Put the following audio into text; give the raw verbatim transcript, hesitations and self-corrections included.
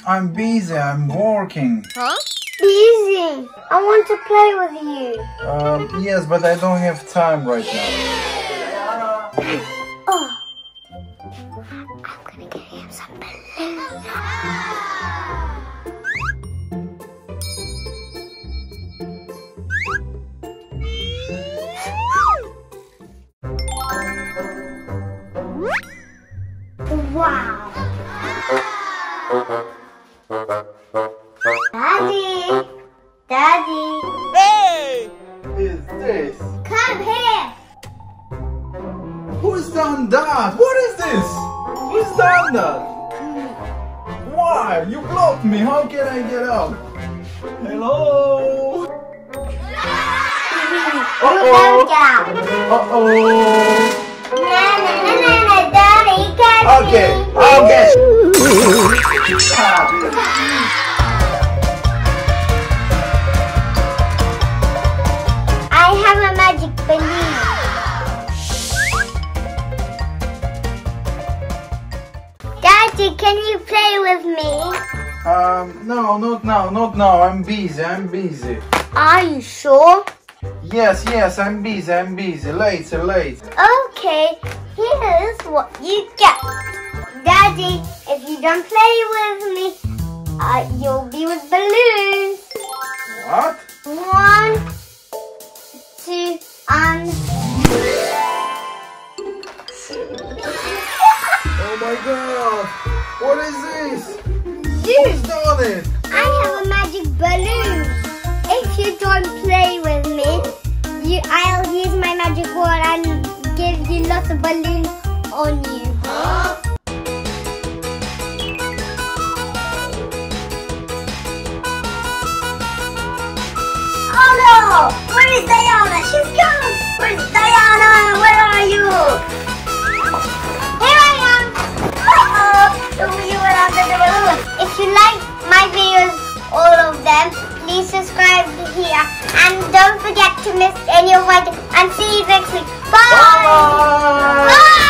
I'm busy, I'm working. Huh? Busy. I want to play with you. Um, yes, but I don't have time right now. Oh. I'm gonna give him some balloons. Wow. Daddy. Daddy. Hey! Is this? Come here. Who's done that? What is this? Who's done that? Why? You blocked me. How can I get out? Hello? Uh-oh. Uh-oh. Na na na na na, Daddy, catch Okay, me. I'll get you. I have a magic balloon. Daddy, can you play with me? Um, no, not now, not now. I'm busy, I'm busy. Are you sure? Yes, yes, I'm busy, I'm busy. Later, later. Okay, here's what you get. Daddy, if you don't play with me, uh, you'll be with balloons. What? One, two, and... Oh my god! What is this? Dude, Who's done it? I have a magic balloon. If you don't play with me, you, I'll use my magic wand and give you lots of balloons on you. Huh? Oh no! Where is Diana? She's gone! Where's Diana? Where are you? Here I am! Uh-oh! You were under the balloon. If you like my videos, all of them, please subscribe here. And don't forget to miss any of my... And see you next week. Bye! Bye! Bye!